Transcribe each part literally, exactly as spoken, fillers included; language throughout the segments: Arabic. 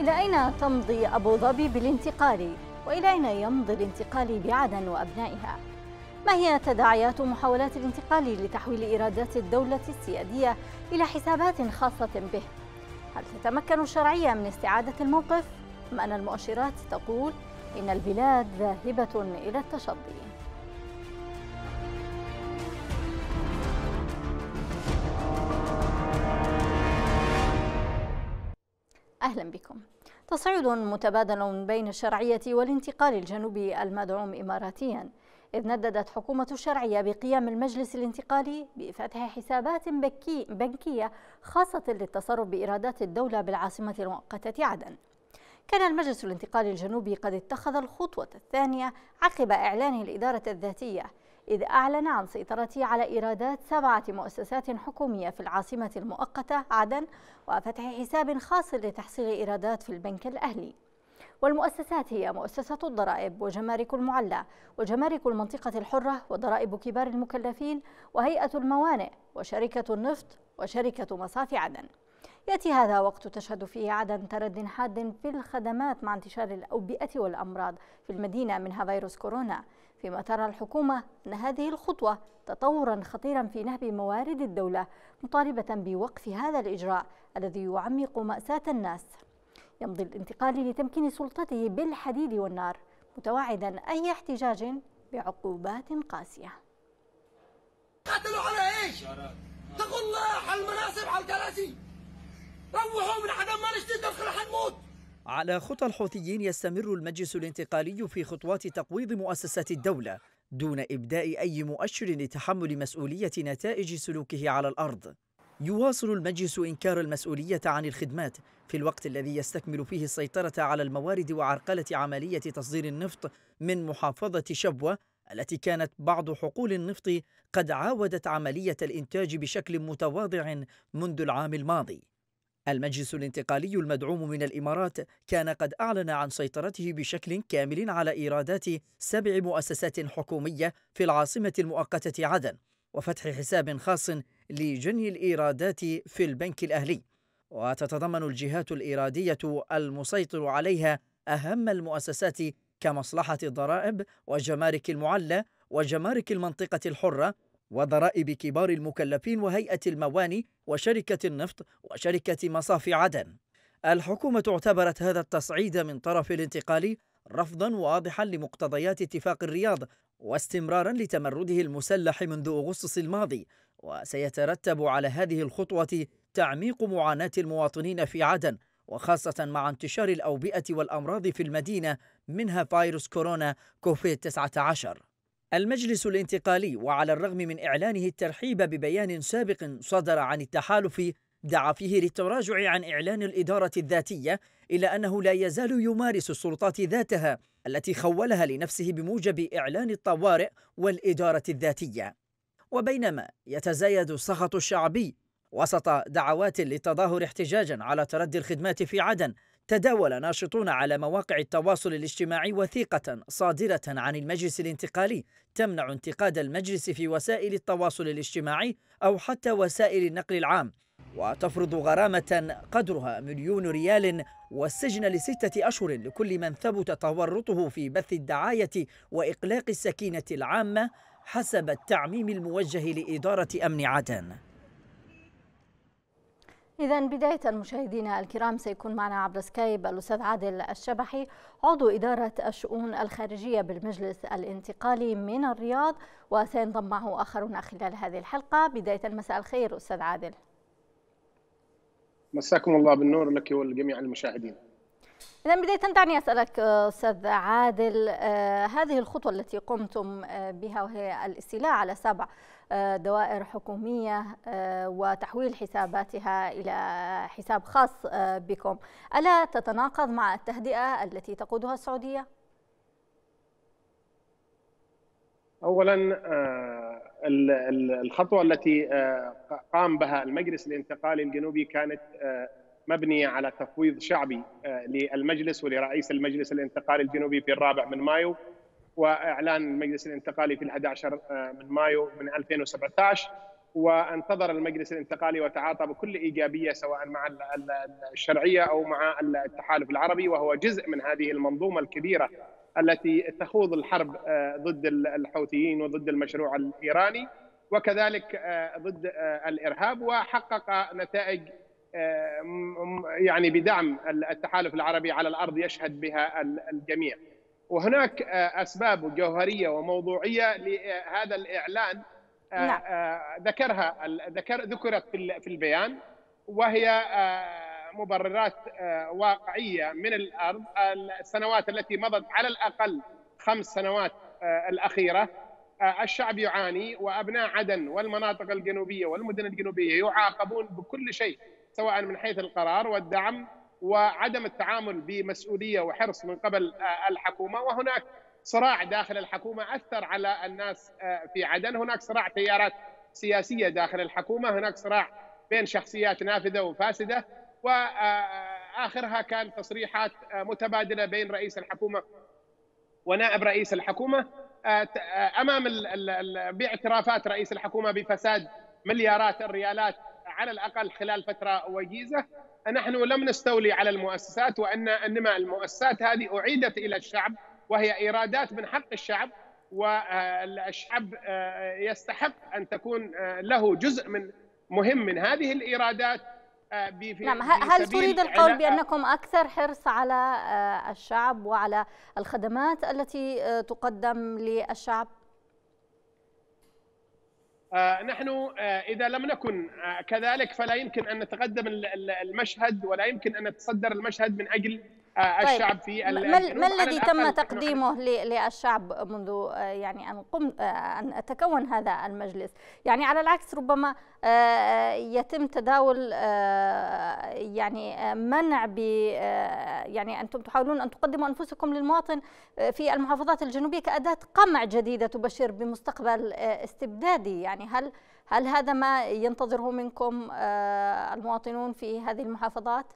إلى أين تمضي أبو ظبي بالانتقال؟ وإلى أين يمضي الانتقال بعدن وأبنائها؟ ما هي تداعيات محاولات الانتقال لتحويل إيرادات الدولة السيادية إلى حسابات خاصة به؟ هل تتمكن الشرعية من استعادة الموقف؟ أم أن المؤشرات تقول إن البلاد ذاهبة إلى التشظي؟ أهلا بكم. تصعيد متبادل بين الشرعية والانتقال الجنوبي المدعوم إماراتيا، إذ نددت حكومة الشرعية بقيام المجلس الانتقالي بفتح حسابات بنكية خاصة للتصرف بإيرادات الدولة بالعاصمة المؤقتة عدن. كان المجلس الانتقالي الجنوبي قد اتخذ الخطوة الثانية عقب إعلانه الإدارة الذاتية، إذ أعلن عن سيطرته على إيرادات سبعة مؤسسات حكومية في العاصمة المؤقتة عدن وفتح حساب خاص لتحصيل إيرادات في البنك الأهلي. والمؤسسات هي مؤسسة الضرائب وجمارك المعلى وجمارك المنطقة الحرة وضرائب كبار المكلفين وهيئة الموانئ وشركة النفط وشركة مصافي عدن. يأتي هذا وقت تشهد فيه عدن ترد حاد في الخدمات مع انتشار الأوبئة والأمراض في المدينة منها فيروس كورونا، فيما ترى الحكومة أن هذه الخطوة تطورا خطيرا في نهب موارد الدولة، مطالبة بوقف هذا الإجراء الذي يعمق مأساة الناس. يمضي الانتقال لتمكين سلطته بالحديد والنار، متوعدا أي احتجاج بعقوبات قاسية. قتلوا على ايش؟ تغلح على المناصب على الكراسي. روحوا من عدم ما نشتي ندخل حنموت. على خطى الحوثيين يستمر المجلس الانتقالي في خطوات تقويض مؤسسات الدولة دون إبداء أي مؤشر لتحمل مسؤولية نتائج سلوكه على الأرض. يواصل المجلس إنكار المسؤولية عن الخدمات في الوقت الذي يستكمل فيه السيطرة على الموارد وعرقلة عملية تصدير النفط من محافظة شبوة، التي كانت بعض حقول النفط قد عاودت عملية الإنتاج بشكل متواضع منذ العام الماضي. المجلس الانتقالي المدعوم من الإمارات كان قد أعلن عن سيطرته بشكل كامل على إيرادات سبع مؤسسات حكومية في العاصمة المؤقتة عدن، وفتح حساب خاص لجني الإيرادات في البنك الأهلي. وتتضمن الجهات الإيرادية المسيطر عليها أهم المؤسسات كمصلحة الضرائب وجمارك المعلى وجمارك المنطقة الحرة وضرائب كبار المكلفين وهيئة الموانئ وشركة النفط وشركة مصافي عدن. الحكومة اعتبرت هذا التصعيد من طرف الانتقالي رفضا واضحا لمقتضيات اتفاق الرياض واستمرارا لتمرده المسلح منذ أغسطس الماضي، وسيترتب على هذه الخطوة تعميق معاناة المواطنين في عدن، وخاصة مع انتشار الأوبئة والأمراض في المدينة منها فيروس كورونا كوفيد تسعة عشر. المجلس الانتقالي وعلى الرغم من إعلانه الترحيب ببيان سابق صدر عن التحالف دعا فيه للتراجع عن إعلان الإدارة الذاتية، إلا أنه لا يزال يمارس السلطات ذاتها التي خولها لنفسه بموجب إعلان الطوارئ والإدارة الذاتية. وبينما يتزايد السخط الشعبي وسط دعوات للتظاهر احتجاجا على تردي الخدمات في عدن، تداول ناشطون على مواقع التواصل الاجتماعي وثيقة صادرة عن المجلس الانتقالي تمنع انتقاد المجلس في وسائل التواصل الاجتماعي أو حتى وسائل النقل العام، وتفرض غرامة قدرها مليون ريال والسجن لستة أشهر لكل من ثبت تورطه في بث الدعاية وإقلاق السكينة العامة حسب التعميم الموجه لإدارة أمن عدن. إذا بداية مشاهدينا الكرام سيكون معنا عبر سكايب الأستاذ عادل الشبحي عضو إدارة الشؤون الخارجية بالمجلس الانتقالي من الرياض، وسينضم معه آخرون خلال هذه الحلقة. بداية مساء الخير أستاذ عادل. مساكم الله بالنور لك ولجميع المشاهدين. إذا بداية دعني أسألك أستاذ عادل، آه هذه الخطوة التي قمتم آه بها وهي الاستيلاء على سبع آه دوائر حكومية آه وتحويل حساباتها إلى حساب خاص آه بكم، ألا تتناقض مع التهدئة التي تقودها السعودية؟ أولا آه الخطوة التي آه قام بها المجلس الانتقالي الجنوبي كانت آه مبنية على تفويض شعبي للمجلس ولرئيس المجلس الانتقالي الجنوبي في الرابع من مايو، وإعلان المجلس الانتقالي في الأحد عشر من مايو من ألفين وسبعة عشر وانتظر المجلس الانتقالي وتعاطى بكل إيجابية سواء مع الشرعية أو مع التحالف العربي، وهو جزء من هذه المنظومة الكبيرة التي تخوض الحرب ضد الحوثيين وضد المشروع الإيراني وكذلك ضد الإرهاب، وحقق نتائج يعني بدعم التحالف العربي على الأرض يشهد بها الجميع. وهناك أسباب جوهرية وموضوعية لهذا الإعلان نعم. ذكرها ذكر ذكرت في البيان، وهي مبررات واقعية من الأرض. السنوات التي مضت على الأقل خمس سنوات الأخيرة الشعب يعاني، وأبناء عدن والمناطق الجنوبية والمدن الجنوبية يعاقبون بكل شيء سواء من حيث القرار والدعم وعدم التعامل بمسؤولية وحرص من قبل الحكومة. وهناك صراع داخل الحكومة أثر على الناس في عدن، هناك صراع تيارات سياسية داخل الحكومة، هناك صراع بين شخصيات نافذة وفاسدة، وآخرها كان تصريحات متبادلة بين رئيس الحكومة ونائب رئيس الحكومة أمام باعترافات رئيس الحكومة بفساد مليارات الريالات على الأقل خلال فترة وجيزة. نحن لم نستولي على المؤسسات، وأن إنما المؤسسات هذه أعيدت إلى الشعب، وهي إيرادات من حق الشعب، والشعب يستحق أن تكون له جزء من مهم من هذه الإيرادات. نعم. هل تريد القول بأنكم أكثر حرص على الشعب وعلى الخدمات التي تقدم للشعب؟ نحن إذا لم نكن كذلك فلا يمكن أن نتقدم المشهد ولا يمكن أن نتصدر المشهد من أجل الشعب. في طيب ما الذي تم تقديمه للشعب منذ يعني أن قم أن تكون هذا المجلس؟ يعني على العكس ربما يتم تداول يعني منع ب يعني أنتم تحاولون أن تقدموا أنفسكم للمواطن في المحافظات الجنوبية كأداة قمع جديدة تبشر بمستقبل استبدادي. يعني هل هل هذا ما ينتظره منكم المواطنون في هذه المحافظات؟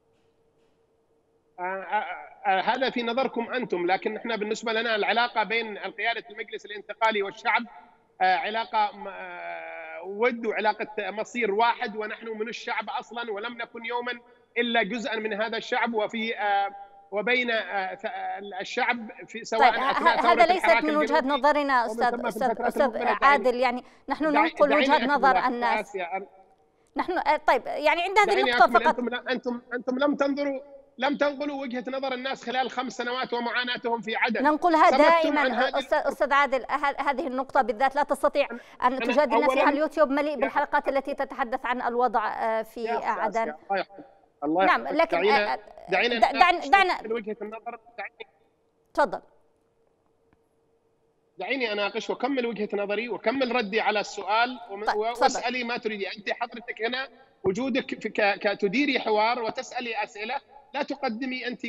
هذا في نظركم أنتم، لكن احنا بالنسبة لنا العلاقة بين قيادة المجلس الانتقالي والشعب علاقة ود وعلاقة مصير واحد، ونحن من الشعب أصلا ولم نكن يوما إلا جزءا من هذا الشعب، وفي وبين الشعب في سواء طيب هذا ليست من وجهة نظرنا أستاذ أستاذ أستاذ عادل، يعني نحن ننقل وجهة نظر الناس. نحن طيب يعني عند هذه النقطة فقط أنتم أنتم أنتم لم تنظروا لم تنقلوا وجهة نظر الناس خلال خمس سنوات ومعاناتهم في عدن. ننقلها دائما أستاذ عادل. هذه النقطة بالذات لا تستطيع أن تجادلنا فيها. اليوتيوب مليء بالحلقات التي تتحدث عن الوضع في عدن. الله نعم لكن دعينا دعينا دعنا دعنا وجهة النظر. تفضل. دعيني اناقش واكمل وجهة نظري واكمل ردي على السؤال واسالي ما تريدي. انت حضرتك هنا وجودك كتديري حوار وتسالي اسئله، لا تقدمي انت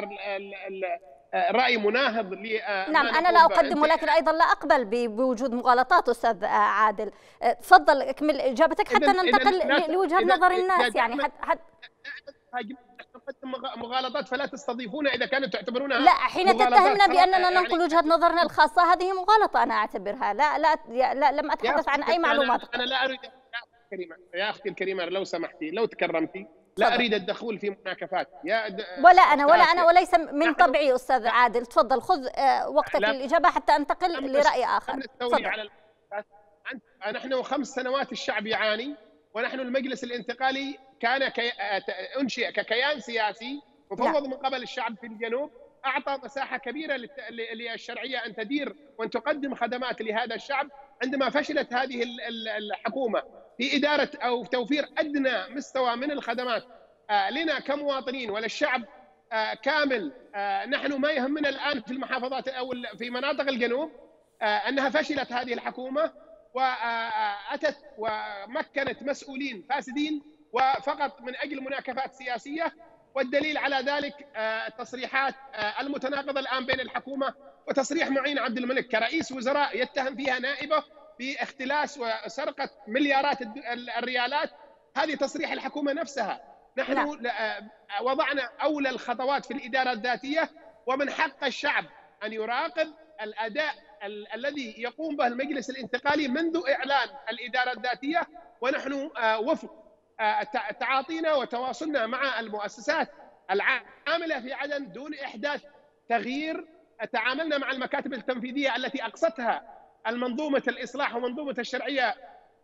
كرأي مناهض ل نعم انا لا اقدم، ولكن ايضا لا اقبل بوجود مغالطات استاذ عادل. تفضل اكمل اجابتك حتى ننتقل لوجهة نظر الناس. يعني حتى نقدم مغالطات فلا تستضيفونا اذا كانوا تعتبرونها لا. حين تتهمنا باننا ننقل يعني وجهة نظرنا الخاصة هذه مغالطة انا اعتبرها. لا لا, لا لم اتحدث عن اي معلومات. انا, أنا لا اريد كريمة يا اختي الكريمة لو سمحتي لو تكرمتي لا فضل. اريد الدخول في مناكفات يا د... ولا انا ولا انا وليس من طبعي استاذ عادل. تفضل خذ وقتك للاجابه حتى انتقل لراي اخر. تفضل. على نحن خمس سنوات الشعب يعاني، ونحن المجلس الانتقالي كان كي... انشئ ككيان سياسي مفوض من قبل الشعب في الجنوب، اعطى مساحه كبيره للت... للشرعيه ان تدير وان تقدم خدمات لهذا الشعب. عندما فشلت هذه الحكومه في إدارة أو توفير أدنى مستوى من الخدمات لنا كمواطنين وللشعب كامل، نحن ما يهمنا الآن في المحافظات أو في مناطق الجنوب أنها فشلت هذه الحكومة وأتت ومكنت مسؤولين فاسدين وفقط من أجل مناكفات سياسية. والدليل على ذلك التصريحات المتناقضة الآن بين الحكومة وتصريح معين عبد الملك كرئيس وزراء يتهم فيها نائبه باختلاس وسرقة مليارات الريالات. هذه تصريح الحكومة نفسها. نحن لا. وضعنا أولى الخطوات في الإدارة الذاتية، ومن حق الشعب أن يراقب الأداء ال الذي يقوم به المجلس الانتقالي منذ إعلان الإدارة الذاتية، ونحن وفق تعاطينا وتواصلنا مع المؤسسات العاملة في عدن دون إحداث تغيير. تعاملنا مع المكاتب التنفيذية التي أقصتها المنظومة الإصلاح ومنظومة الشرعية،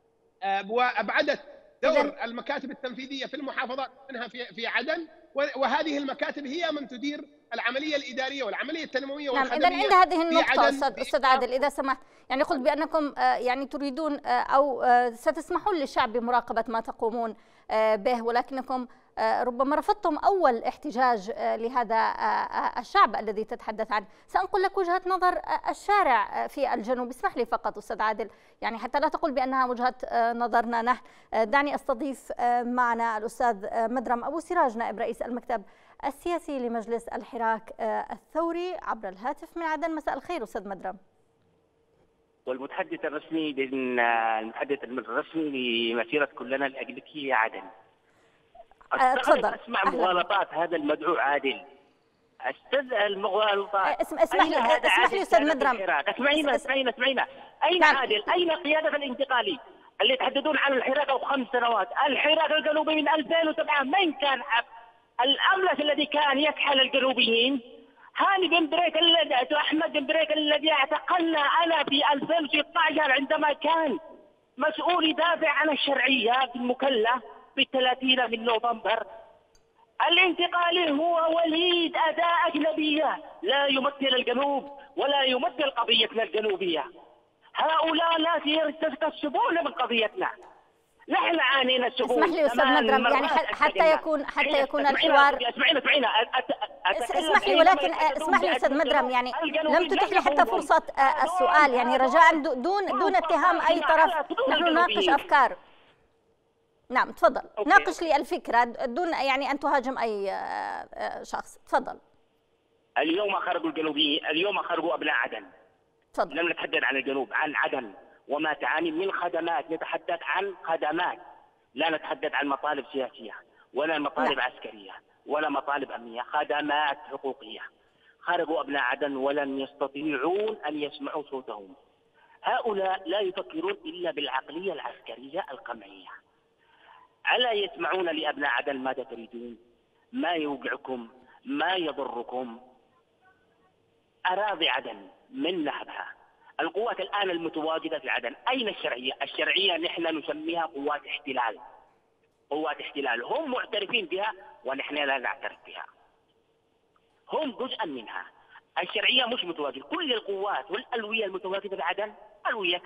وأبعدت دور المكاتب التنفيذية في المحافظات منها في في عدن، وهذه المكاتب هي من تدير العملية الإدارية والعملية التنموية والخدمية. نعم، إذا عند هذه النقطة أستاذ أستاذ عادل إذا سمحت، يعني قلت بأنكم يعني تريدون أو ستسمحون للشعب بمراقبة ما تقومون به، ولكنكم ربما رفضتم أول احتجاج لهذا الشعب الذي تتحدث عنه. سأنقل لك وجهة نظر الشارع في الجنوب، اسمح لي فقط أستاذ عادل، يعني حتى لا تقول بأنها وجهة نظرنا نحن. دعني أستضيف معنا الأستاذ مدرم أبو سراج نائب رئيس المكتب السياسي لمجلس الحراك الثوري عبر الهاتف من عدن. مساء الخير أستاذ مدرم. والمتحدث الرسمي المتحدث الرسمي لمسيرة كلنا لأجلك هي عدن. تفضل. اسمع مغالطات هذا المدعو عادل. استدعى المغالطات. اسم اسمح لي اسمح لي استاذ مدرم. اسمعينا اسمعينا اسمعينا. اين نعم. عادل؟ اين قيادة الانتقالي اللي يتحدثون عن الحراك او خمس سنوات؟ الحراك الجنوبي من ألفين وسبعة من كان الاملس الذي كان يكحل الجنوبيين؟ هاني بن بريك الذي احمد بن بريك الذي اعتقلنا انا في ألفين وستة عشر عندما كان مسؤول يدافع عن الشرعية المكلف بالثلاثين من نوفمبر. الانتقالي هو وليد أداة أجنبية لا يمثل الجنوب ولا يمثل قضيتنا الجنوبية. هؤلاء ناس يستكسبون من قضيتنا. نحن عانينا السبوع. اسمح لي أستاذ مدرم، يعني حتى يكون حتى يكون الحوار. اسمعينا اسمعينا اسمح لي، ولكن اسمح لي أستاذ مدرم، يعني لم تتح لي حتى فرصة السؤال، يعني رجاء دون دون اتهام أي طرف. نحن نناقش أفكار. نعم تفضل. أوكي. ناقش لي الفكرة دون يعني أن تهاجم أي شخص. تفضل. اليوم خرجوا الجنوبيين، اليوم خرجوا أبناء عدن. تفضل. لم نتحدث عن الجنوب، عن عدن وما تعاني من خدمات. نتحدث عن خدمات، لا نتحدث عن مطالب سياسية ولا مطالب لا. عسكرية ولا مطالب أمنية، خدمات حقوقية. خرجوا أبناء عدن ولم يستطيعون أن يسمعوا صوتهم. هؤلاء لا يفكرون إلا بالعقلية العسكرية القمعية. ألا يسمعون لأبناء عدن ماذا تريدون؟ ما يوقعكم؟ ما يضركم؟ أراضي عدن من نهبها. القوات الآن المتواجدة في عدن أين الشرعية؟ الشرعية نحن نسميها قوات احتلال. قوات احتلال هم معترفين بها ونحن لا نعترف بها. هم جزءا منها. الشرعية مش متواجدة. كل القوات والألوية المتواجدة في عدن ألوية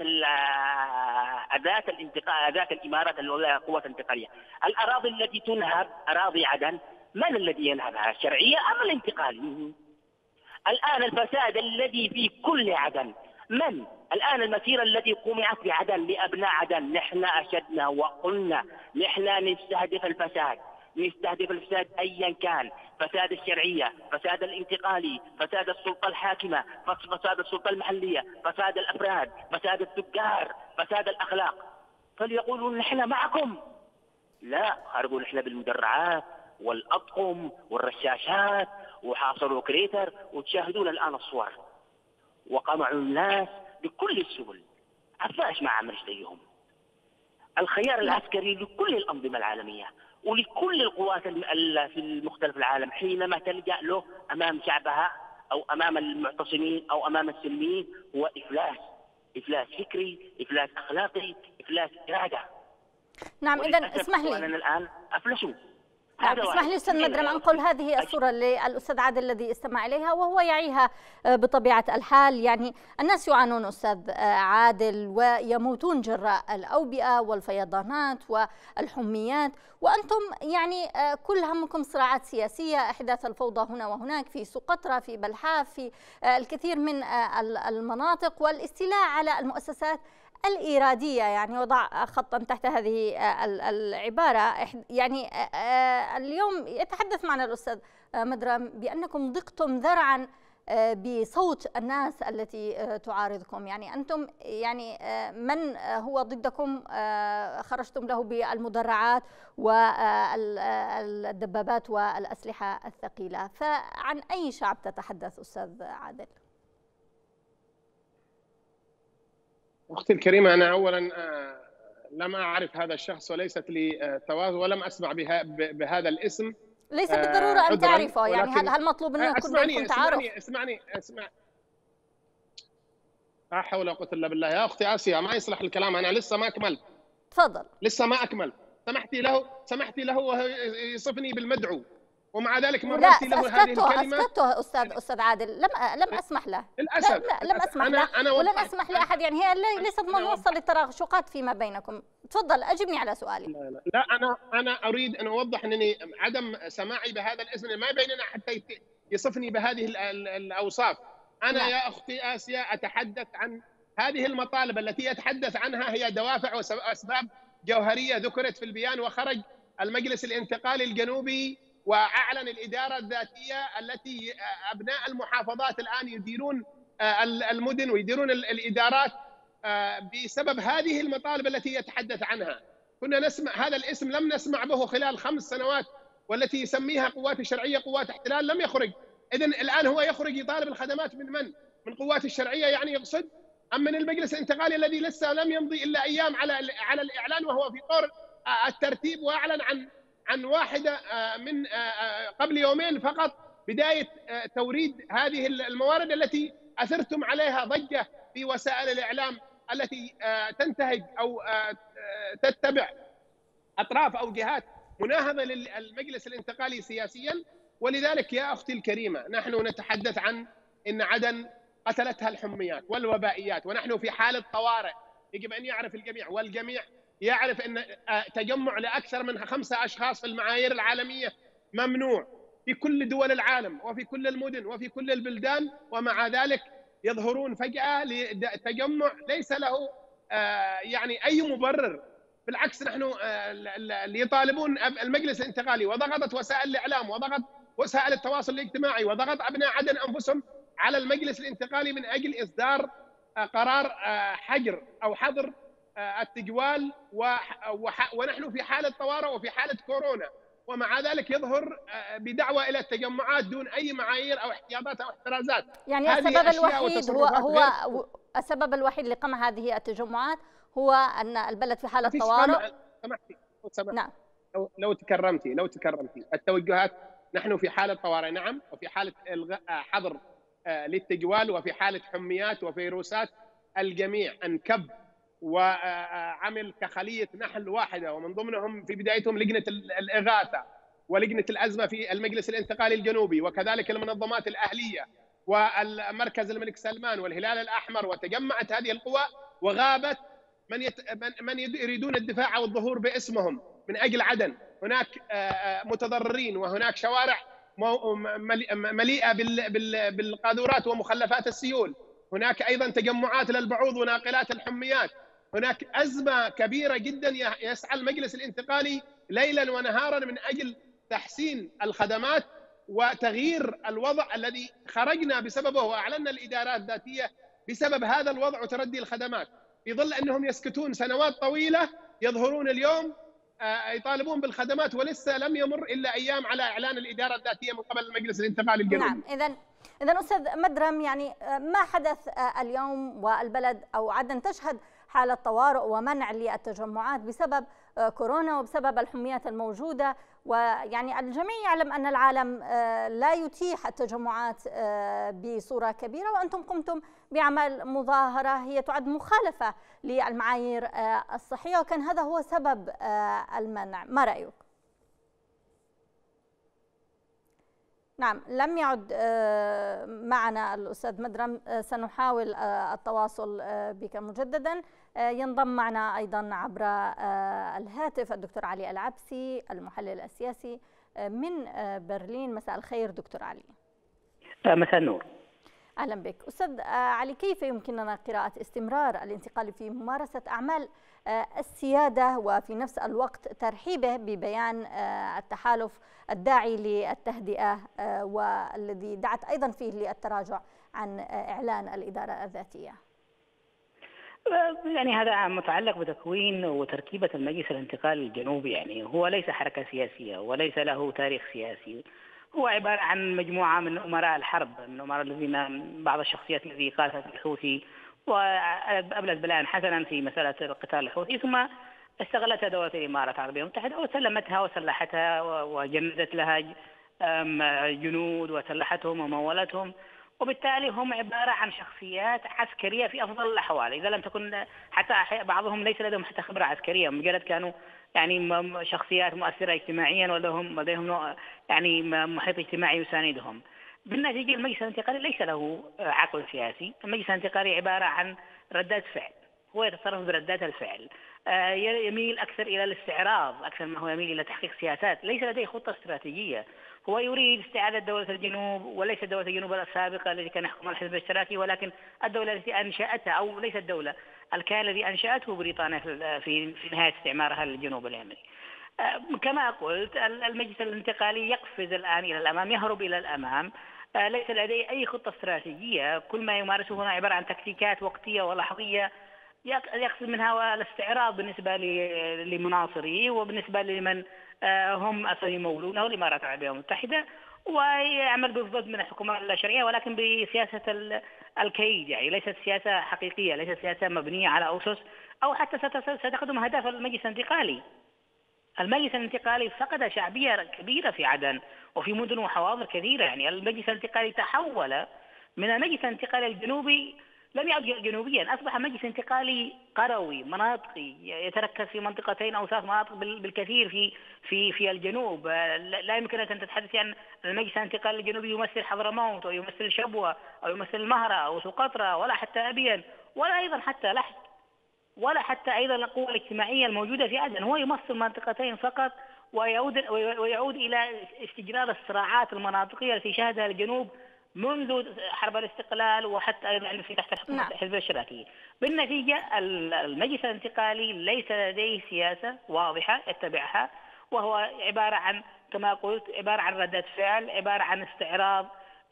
أداة الانتقال، أداة الإمارات القوات الانتقالية. الأراضي التي تنهب أراضي عدن، من الذي ينهبها؟ الشرعية أم الانتقالي؟ الآن الفساد الذي في كل عدن من؟ الآن المسيرة التي قمعت بعدن لأبناء عدن، نحن أشدنا وقلنا نحن نستهدف الفساد، نستهدف الفساد أيا كان، فساد الشرعية، فساد الانتقالي، فساد السلطة الحاكمة، فساد السلطة المحلية، فساد الأفراد، فساد التجار، فساد الأخلاق. فليقولوا نحن معكم. لا، خرجوا نحن بالمدرعات والأطقم والرشاشات وحاصروا كريتر، وتشاهدون الآن الصور. وقمعوا الناس بكل السبل. عفاش ما عمل زيهم. الخيار العسكري لكل الأنظمة العالمية ولكل القوات في المختلف العالم حينما تلجأ له أمام شعبها أو أمام المعتصمين أو أمام السلميين هو إفلاس، إفلاس فكري، إفلاس أخلاقي، إفلاس إرادة. نعم، إذن اسمح لي. أننا الآن أفلسوا. نعم، اسمح لي أستاذ مدرم أنقل هذه الصورة للأستاذ عادل الذي استمع إليها وهو يعيها بطبيعة الحال. يعني الناس يعانون أستاذ عادل ويموتون جراء الأوبئة والفيضانات والحميات، وأنتم يعني كل همكم صراعات سياسية، إحداث الفوضى هنا وهناك في سقطرى، في بلحاف، في الكثير من المناطق، والاستيلاء على المؤسسات الإيرادية. يعني وضع خطا تحت هذه العبارة. يعني اليوم يتحدث معنا الأستاذ مدرم بأنكم ضقتم ذرعا بصوت الناس التي تعارضكم. يعني أنتم يعني من هو ضدكم خرجتم له بالمدرعات والدبابات والأسلحة الثقيلة. فعن أي شعب تتحدث أستاذ عادل؟ أختي الكريمة، أنا أولا لم أعرف هذا الشخص وليست لي تواصل ولم أسمع بها بهذا الاسم. ليس بالضرورة أن تعرفه، يعني هل هل مطلوب أنه يكون بينكم تعارف؟ اسمعني اسمعني اسمع لا حول ولا قوة إلا بالله. يا أختي آسيا، ما يصلح الكلام، أنا لسه ما أكملت. تفضل. لسه ما أكملت. سمحتي له سمحتي له وهو يصفني بالمدعو، ومع ذلك مررتي له هذه الكلمة. لا أسكته أستاذ أستاذ عادل، لم لم أسمح له للأسف. لا لا لم أسمح أنا له أنا ولن أسمح لأحد، يعني هي ليست منصة للتراشقات فيما بينكم. تفضل أجبني على سؤالي. لا, لا, لا أنا أنا أريد أن أوضح أنني عدم سماعي بهذا الاسم ما بيننا حتى يصفني بهذه الأوصاف. أنا لا. يا أختي آسيا أتحدث عن هذه المطالب التي يتحدث عنها، هي دوافع وأسباب جوهرية ذكرت في البيان، وخرج المجلس الانتقالي الجنوبي وأعلن الإدارة الذاتية التي أبناء المحافظات الآن يديرون المدن ويديرون الإدارات بسبب هذه المطالب التي يتحدث عنها. كنا نسمع هذا الاسم، لم نسمع به خلال خمس سنوات، والتي يسميها قوات الشرعية قوات احتلال لم يخرج. إذن الآن هو يخرج يطالب الخدمات من من؟ من قوات الشرعية يعني يقصد، أم من المجلس الانتقالي الذي لسه لم يمضي إلا أيام على على الإعلان وهو في طور الترتيب، وأعلن عن عن واحدة من قبل يومين فقط بداية توريد هذه الموارد التي أثرتم عليها ضجة في وسائل الإعلام التي تنتهج أو تتبع أطراف أو جهات مناهضة للمجلس الانتقالي سياسيا. ولذلك يا أختي الكريمة، نحن نتحدث عن إن عدن قتلتها الحميات والوبائيات، ونحن في حالة طوارئ. يجب أن يعرف الجميع، والجميع يعرف أن تجمع لأكثر من خمسة أشخاص في المعايير العالمية ممنوع في كل دول العالم وفي كل المدن وفي كل البلدان، ومع ذلك يظهرون فجأة لتجمع ليس له يعني أي مبرر. بالعكس، نحن يطالبون المجلس الانتقالي، وضغطت وسائل الإعلام وضغط وسائل التواصل الاجتماعي وضغط أبناء عدن أنفسهم على المجلس الانتقالي من أجل إصدار قرار حجر أو حظر التجوال، ونحن في حالة طوارئ وفي حالة كورونا، ومع ذلك يظهر بدعوة إلى التجمعات دون أي معايير أو احتياطات أو احترازات. يعني السبب الوحيد هو هو السبب الوحيد لقمع هذه التجمعات هو أن البلد في حالة طوارئ. سمحتي نعم. لو, لو تكرمتي لو تكرمتي التوجهات، نحن في حالة طوارئ نعم، وفي حالة حظر للتجوال، وفي حالة حميات وفيروسات. الجميع انكب وعمل كخلية نحل واحدة، ومن ضمنهم في بدايتهم لجنة الإغاثة ولجنة الأزمة في المجلس الانتقالي الجنوبي، وكذلك المنظمات الأهلية والمركز الملك سلمان والهلال الأحمر. وتجمعت هذه القوى وغابت من, يت... من يريدون الدفاع والظهور باسمهم من أجل عدن. هناك متضررين، وهناك شوارع مليئة بالقاذورات ومخلفات السيول. هناك أيضا تجمعات للبعوض وناقلات الحميات. هناك أزمة كبيرة جدا يسعى المجلس الانتقالي ليلا ونهارا من أجل تحسين الخدمات وتغيير الوضع الذي خرجنا بسببه، وأعلنا الإدارات الذاتية بسبب هذا الوضع وتردي الخدمات. في ظل أنهم يسكتون سنوات طويلة، يظهرون اليوم يطالبون بالخدمات، ولسه لم يمر إلا أيام على إعلان الإدارة الذاتية من قبل المجلس الانتقالي الجنوبي. نعم. إذن إذن أستاذ مدرم، يعني ما حدث اليوم والبلد أو عدن تشهد حالة طوارئ ومنع للتجمعات بسبب كورونا وبسبب الحميات الموجودة، ويعني الجميع يعلم أن العالم لا يتيح التجمعات بصورة كبيرة، وأنتم قمتم بعمل مظاهرة هي تعد مخالفة للمعايير الصحية، وكان هذا هو سبب المنع. ما رأيك؟ نعم، لم يعد معنا الأستاذ مدرم، سنحاول التواصل بك مجددا. ينضم معنا أيضا عبر الهاتف الدكتور علي العبسي المحلل السياسي من برلين. مساء الخير دكتور علي. مساء النور. أهلا بك أستاذ علي. كيف يمكننا قراءة استمرار الانتقال في ممارسة أعمال السيادة وفي نفس الوقت ترحيبه ببيان التحالف الداعي للتهدئة والذي دعت أيضا فيه للتراجع عن إعلان الإدارة الذاتية؟ يعني هذا متعلق بتكوين وتركيبة المجلس الانتقالي الجنوبي. يعني هو ليس حركة سياسية وليس له تاريخ سياسي، هو عبارة عن مجموعة من أمراء الحرب، من أمراء الذين بعض الشخصيات التي قاتلت الحوثي وأبلت بلاء حسنا في مسألة القتال الحوثي، ثم استغلتها دولة الإمارات العربية المتحدة وسلمتها وسلحتها وجندت لها جنود وسلحتهم ومولتهم، وبالتالي هم عبارة عن شخصيات عسكرية في أفضل الأحوال، إذا لم تكن حتى بعضهم ليس لديهم حتى خبرة عسكرية، مجرد كانوا يعني شخصيات مؤثرة اجتماعيا ولديهم لديهم يعني محيط اجتماعي يساندهم. بالنتيجة المجلس الانتقالي ليس له عقل سياسي، المجلس الانتقالي عبارة عن ردات فعل، هو يتصرف بردات الفعل، يميل أكثر إلى الاستعراض أكثر ما هو يميل إلى تحقيق سياسات، ليس لديه خطة استراتيجية. هو يريد استعادة دولة الجنوب، وليس دولة الجنوب السابقة التي كان يحكمها الحزب الاشتراكي، ولكن الدولة التي أنشأتها، أو ليست الدولة، الكيان الذي أنشأته بريطانيا في في نهاية استعمارها للجنوب اليمني. كما قلت المجلس الانتقالي يقفز الآن إلى الأمام، يهرب إلى الأمام، ليس لديه أي خطة استراتيجية، كل ما يمارسه هنا عبارة عن تكتيكات وقتية ولحظية يقصد منها الاستعراض بالنسبة لمناصريه وبالنسبة لمن هم أصلا يمولونه الإمارات العربية المتحدة، ويعمل بالضبط من الحكومة الشرعية ولكن بسياسة الكيد، يعني ليست سياسة حقيقية، ليست سياسة مبنية على أسس أو حتى ستخدم أهداف المجلس الانتقالي. المجلس الانتقالي فقد شعبية كبيرة في عدن وفي مدن وحواضر كثيرة، يعني المجلس الانتقالي تحول من المجلس الانتقالي الجنوبي، لم يعد جنوبيا، أصبح مجلس انتقالي قروي مناطقي يتركز في منطقتين أو ثلاث مناطق بالكثير في في في الجنوب. لا يمكنك أن تتحدث عن المجلس الانتقالي الجنوبي يمثل حضرموت أو يمثل شبوة أو يمثل المهرة أو سقطرى ولا حتى أبين ولا أيضا حتى لحج ولا حتى أيضا القوى الاجتماعية الموجودة في عدن، هو يمثل منطقتين فقط، ويعود ويعود إلى استجرار الصراعات المناطقية التي شهدها الجنوب منذ حرب الاستقلال وحتى أيضا في تحت حكومة الحزب الاشتراكي. بالنتيجة المجلس الانتقالي ليس لديه سياسة واضحة يتبعها، وهو عبارة عن كما قلت عبارة عن ردة فعل، عبارة عن استعراض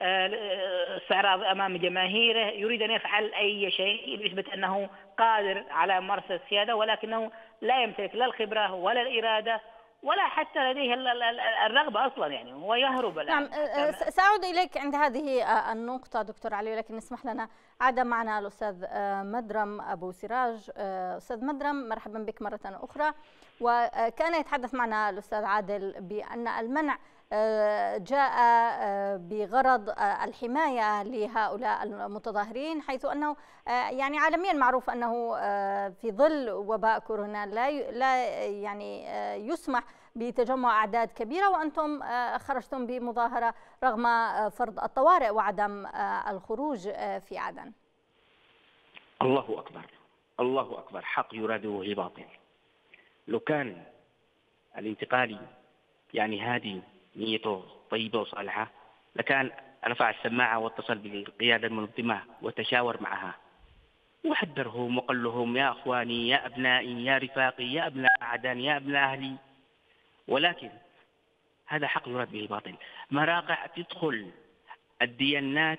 استعراض أمام جماهيره، يريد أن يفعل أي شيء ليثبت أنه قادر على ممارسة السيادة، ولكنه لا يمتلك لا الخبرة ولا الإرادة ولا حتى لديه الرغبة أصلا، يعني هو يهرب الآن. نعم، سأعود إليك عند هذه النقطة دكتور علي، لكن اسمح لنا عاد معنا الأستاذ مدرم أبو سراج. أستاذ مدرم، مرحبا بك مرة أخرى. وكان يتحدث معنا الأستاذ عادل بأن المنع جاء بغرض الحماية لهؤلاء المتظاهرين، حيث أنه يعني عالميا معروف أنه في ظل وباء كورونا لا لا يعني يسمح بتجمع أعداد كبيرة، وأنتم خرجتم بمظاهرة رغم فرض الطوارئ وعدم الخروج في عدن. الله أكبر، الله أكبر، حق يراد وهي باطل. لو كان الانتقالي يعني هادي نيته طيبة وصالحة لكان رفع السماعة واتصل بالقيادة المنظمة وتشاور معها وحذرهم وقال لهم يا أخواني يا أبنائي يا رفاقي يا أبناء عدن يا أبناء أهلي، ولكن هذا حق يراد به باطل. مراقع تدخل الديانات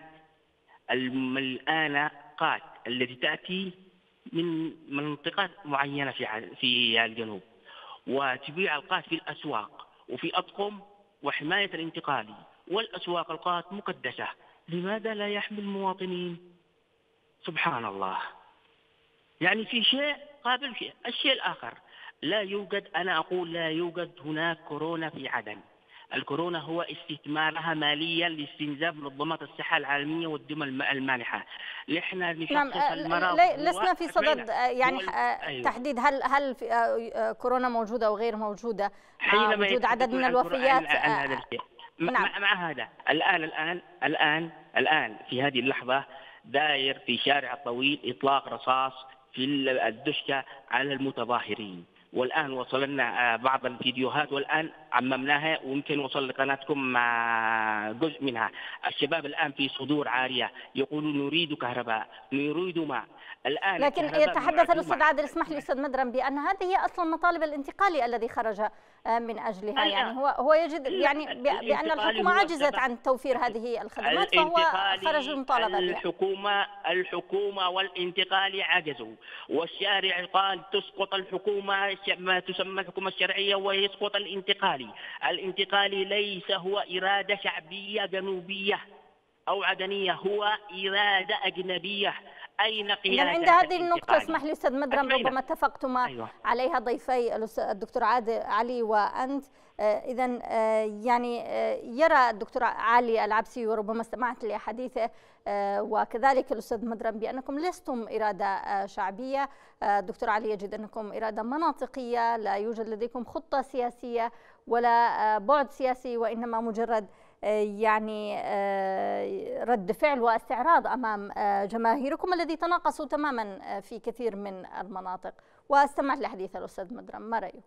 الملآنة قات التي تأتي من منطقات معينة في في الجنوب وتبيع القات في الأسواق وفي أطقم، وحماية الانتقالي والأسواق القات مقدسة، لماذا لا يحمي المواطنين؟ سبحان الله، يعني في شيء قابل شيء. الشيء الآخر، لا يوجد، أنا أقول لا يوجد هناك كورونا في عدن. الكورونا هو استثمارها ماليا لاستنزاف منظمات الصحة العالمية والدول المانحة. نحن نشخص نعم، المرض لسنا في صدد يعني أيوة. تحديد هل هل في كورونا موجودة أو غير موجودة، مع وجود عدد من الوفيات. عن هذا الشيء. نعم. مع, مع هذا الآن الآن الآن الآن في هذه اللحظة داير في شارع الطويل إطلاق رصاص في الدشة على المتظاهرين، والآن وصل لنا بعض الفيديوهات والآن عممناها ويمكن وصل لقناتكم جزء منها. الشباب الآن في صدور عارية يقولون نريد كهرباء نريد ماء. الآن لكن يتحدث الأستاذ عادل، اسمح لي أستاذ مدرم، بأن هذه هي أصلا مطالب الانتقالي الذي خرج من أجلها، يعني هو هو يجد يعني بأن الحكومة عجزت عن توفير هذه الخدمات فهو خرج المطالبة بها. الحكومة الحكومة والانتقالي عجزوا، والشارع قال تسقط الحكومة ما تسمى الحكومة الشرعية ويسقط الانتقالي. الانتقالي ليس هو إرادة شعبية جنوبية أو عدنية، هو إرادة أجنبية. أين قيادة عند هذه النقطة الانتقالي؟ اسمح لي أستاذ مدرم، ربما اتفقتما أيوة. عليها ضيفي الدكتور عادل علي وأنت. إذا يعني يرى الدكتور علي العبسي وربما استمعت لحديثه وكذلك الأستاذ مدرم بأنكم لستم إرادة شعبية. الدكتور علي يجد أنكم إرادة مناطقية، لا يوجد لديكم خطة سياسية ولا بعد سياسي، وإنما مجرد يعني رد فعل واستعراض أمام جماهيركم الذي تناقصوا تماما في كثير من المناطق. واستمعت لحديث الأستاذ مدرم، ما رأيه؟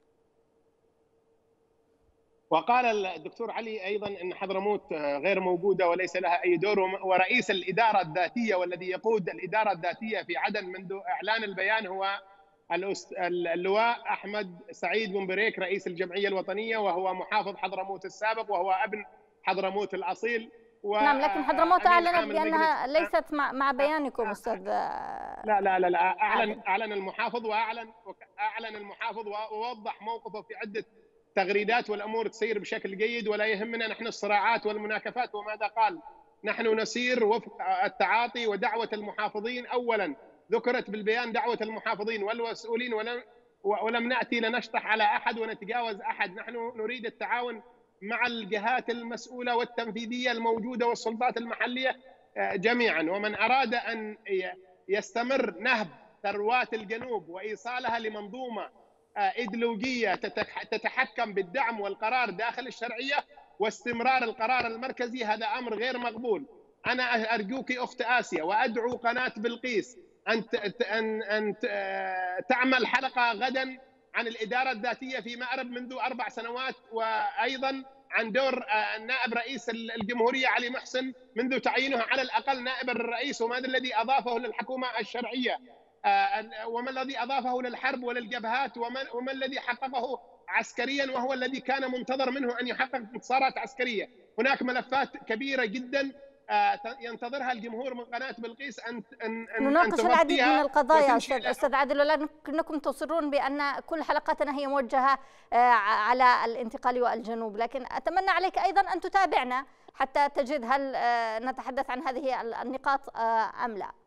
وقال الدكتور علي أيضا أن حضرموت غير موجودة وليس لها أي دور، ورئيس الإدارة الذاتية والذي يقود الإدارة الذاتية في عدن منذ إعلان البيان هو اللواء أحمد سعيد بن بريك رئيس الجمعية الوطنية، وهو محافظ حضرموت السابق وهو ابن حضرموت الأصيل. نعم، لكن حضرموت أعلنت بأنها ليست مع بيانكم أستاذ. لا لا لا, لا. أعلن أعلن المحافظ وأعلن أعلن المحافظ ووضح موقفه في عدة تغريدات، والأمور تسير بشكل جيد ولا يهمنا نحن الصراعات والمناكفات. وماذا قال؟ نحن نسير وفق التعاطي ودعوة المحافظين. أولا ذكرت بالبيان دعوة المحافظين والمسؤولين، ولم ولم نأتي لنشطح على أحد ونتجاوز أحد. نحن نريد التعاون مع الجهات المسؤولة والتنفيذية الموجودة والسلطات المحلية جميعا. ومن أراد أن يستمر نهب ثروات الجنوب وإيصالها لمنظومة إيديولوجية تتحكم بالدعم والقرار داخل الشرعية واستمرار القرار المركزي، هذا أمر غير مقبول. أنا أرجوك أخت آسيا وأدعو قناة بلقيس أن أن أن تعمل حلقة غدا عن الإدارة الذاتية في مأرب منذ أربع سنوات، وأيضا عن دور نائب رئيس الجمهورية علي محسن منذ تعيينه على الأقل نائب الرئيس، وماذا الذي أضافه للحكومة الشرعية، وما الذي أضافه للحرب وللجبهات، وما الذي حققه عسكريا وهو الذي كان منتظر منه أن يحقق انتصارات عسكرية. هناك ملفات كبيرة جدا ينتظرها الجمهور من قناة بلقيس أن أن نناقش العديد من القضايا أستاذ أستاذ عادل، ولكنكم تصرون بأن كل حلقاتنا هي موجهة على الانتقال والجنوب، لكن أتمنى عليك أيضا أن تتابعنا حتى تجد هل نتحدث عن هذه النقاط أم لا.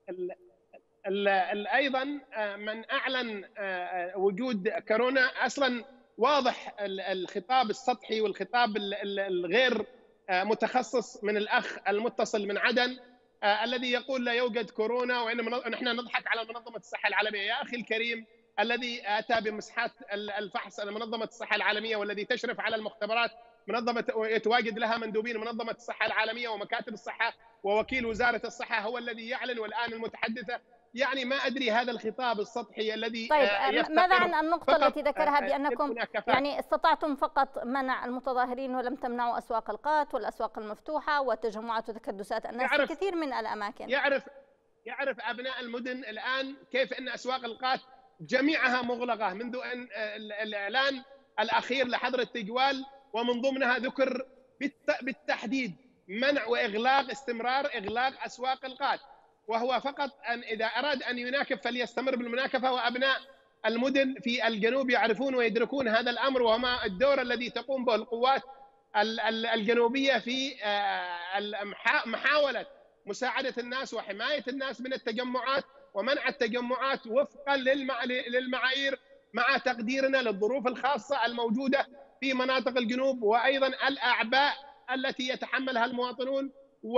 أيضا من أعلن وجود كورونا أصلا واضح الخطاب السطحي والخطاب الغير متخصص من الأخ المتصل من عدن الذي يقول لا يوجد كورونا وإنما نحن نضحك على منظمة الصحة العالمية. يا أخي الكريم، الذي أتى بمسحات الفحص منظمة الصحة العالمية والذي تشرف على المختبرات منظمة يتواجد لها مندوبين منظمة الصحة العالمية ومكاتب الصحة ووكيل وزارة الصحة هو الذي يعلن، والآن المتحدثة يعني ما أدري هذا الخطاب السطحي الذي طيب ماذا عن النقطة التي ذكرها بأنكم يعني استطعتم فقط منع المتظاهرين ولم تمنعوا أسواق القات والأسواق المفتوحة وتجمعات وتكدسات الناس في كثير من الأماكن؟ يعرف يعرف أبناء المدن الآن كيف أن أسواق القات جميعها مغلقة منذ أن الإعلان الأخير لحظر التجوال، ومن ضمنها ذكر بالتحديد منع وإغلاق استمرار إغلاق أسواق القات، وهو فقط أن إذا أراد أن يناكف فليستمر بالمناكفة. وأبناء المدن في الجنوب يعرفون ويدركون هذا الأمر وما الدور الذي تقوم به القوات الجنوبية في محاولة مساعدة الناس وحماية الناس من التجمعات ومنع التجمعات وفقا للمعايير مع تقديرنا للظروف الخاصة الموجودة في مناطق الجنوب، وأيضا الأعباء التي يتحملها المواطنون،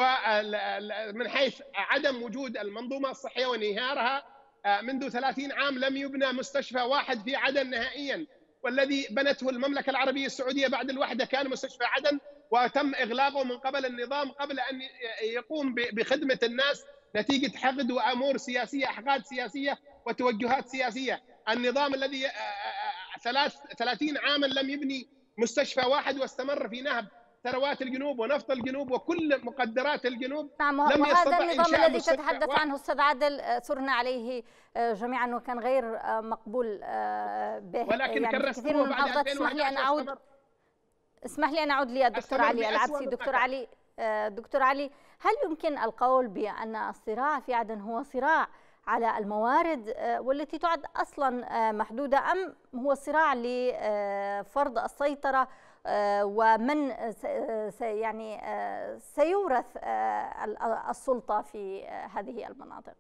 ومن حيث عدم وجود المنظومة الصحية وانهيارها. منذ ثلاثين عام لم يبنى مستشفى واحد في عدن نهائيا، والذي بنته المملكة العربية السعودية بعد الوحدة كان مستشفى عدن، وتم إغلاقه من قبل النظام قبل أن يقوم بخدمة الناس نتيجة حقد وأمور سياسية، أحقاد سياسية وتوجهات سياسية. النظام الذي ثلاثين عاما لم يبني مستشفى واحد واستمر في نهب ثروات الجنوب ونفط الجنوب وكل مقدرات الجنوب. نعم، وهذا النظام الذي تتحدث عنه أستاذ عادل ثرنا عليه جميعا وكان غير مقبول به، ولكن يعني كثير من المحافظات. اسمح لي أن أعود اسمح لي أن أعود للدكتور علي العبسي. دكتور علي دكتور علي هل يمكن القول بأن الصراع في عدن هو صراع على الموارد والتي تعد أصلا محدودة، أم هو صراع لفرض السيطرة ومن يعني سيورث السلطة في هذه المناطق؟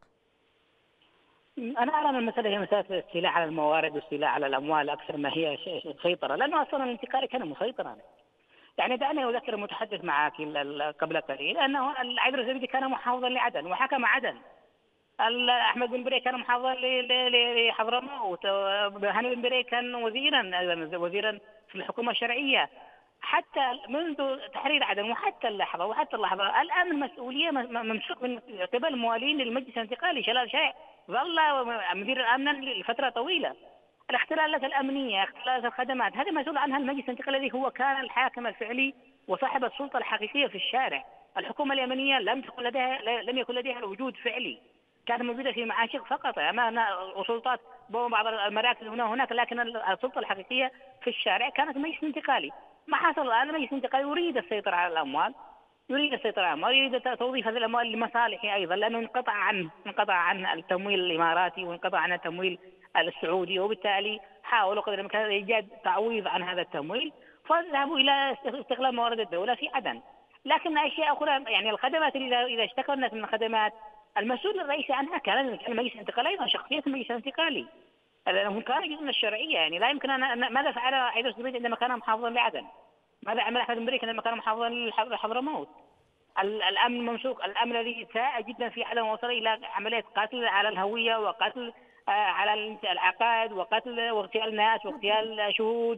أنا أرى أن المسألة هي مسألة الاستيلاء على الموارد والاستيلاء على الأموال أكثر ما هي سيطرة، لأنه أصلا الانتقالي كان مسيطرا. يعني دعني أذكر المتحدث معك قبل قليل أنه عيدروس الزبيدي كان محافظا لعدن وحكم عدن. أحمد بن بري كان محافظا لحضرموت، هاني بن بري كان وزيرا وزيرا في الحكومة الشرعية. حتى منذ تحرير عدن وحتى اللحظة وحتى اللحظة الآن المسؤولية ممسوك من قبل موالين للمجلس الانتقالي. شلال شايع ظل مدير الأمن لفترة طويلة. الاختلالات الأمنية، اختلالات الخدمات، هذه مسؤول عنها المجلس الانتقالي الذي هو كان الحاكم الفعلي وصاحب السلطة الحقيقية في الشارع. الحكومة اليمنية لم تكن لديها لم يكن لديها وجود فعلي، كانت موجودة في معاشق فقط أمام وسلطات بعض المراكز هنا وهناك، لكن السلطة الحقيقية في الشارع كانت المجلس الانتقالي. ما حصل الآن المجلس الانتقالي يريد السيطرة على الأموال، يريد السيطرة على الأموال، يريد توظيف هذه الأموال لمصالحه أيضا، لأنه انقطع عنه انقطع عن التمويل الإماراتي وانقطع عن التمويل السعودي، وبالتالي حاولوا قدر الإمكان إيجاد تعويض عن هذا التمويل، فذهبوا إلى استغلال موارد الدولة في عدن. لكن أشياء أخرى يعني الخدمات إذا إذا اشتكرنا من الخدمات المسؤول الرئيسي عنها كان المجلس الانتقالي أيضا، شخصية المجلس الانتقالي لأنه كان جزء من الشرعية. يعني لا يمكن أن ماذا فعل عيدروس الزبيدي عندما كان محافظا لعدن؟ ماذا عمل أحمد بن بري عندما كان محافظا لحضرموت؟ الأمن ممسوك، الأمن الذي ساء جدا في عدن وصل إلى عملية قتل على الهوية وقتل على العقائد وقتل واغتيال ناس واغتيال شهود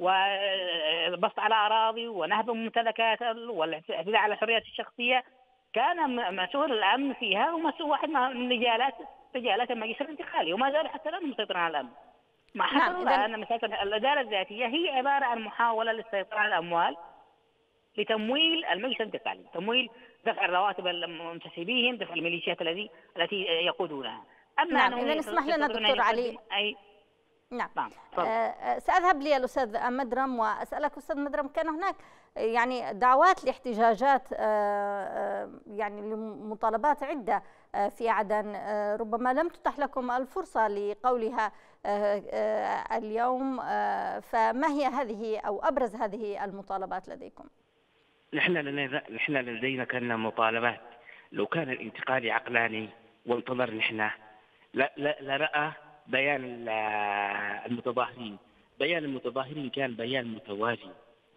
وبسط على أراضي ونهب ممتلكات والاعتداء على الحريات الشخصية. كان مسؤول الأمن فيها ومسؤول واحد من رجالات رجالات المجلس الانتقالي، وما زال حتى الآن مسيطر على الأمن. ما حصل نعم. أن مسألة الإدارة الذاتية هي عبارة عن محاولة للسيطرة على الأموال لتمويل المجلس الانتقالي، تمويل دفع الرواتب المنتسبين، دفع الميليشيات التي التي يقودونها. أما نعم، إذا اسمح لنا دكتور علي. أي... نعم, نعم. آه سأذهب لي الأستاذ مدرم وأسألك أستاذ مدرم، كان هناك يعني دعوات لاحتجاجات آه يعني لمطالبات عدة آه في عدن، آه ربما لم تتح لكم الفرصة لقولها آه آه اليوم، آه فما هي هذه أو أبرز هذه المطالبات لديكم؟ نحن نحن لدينا كان مطالبات. لو كان الانتقالي عقلاني وانتظر نحن لا لا لرأى بيان المتظاهرين. بيان المتظاهرين كان بيان متوازي،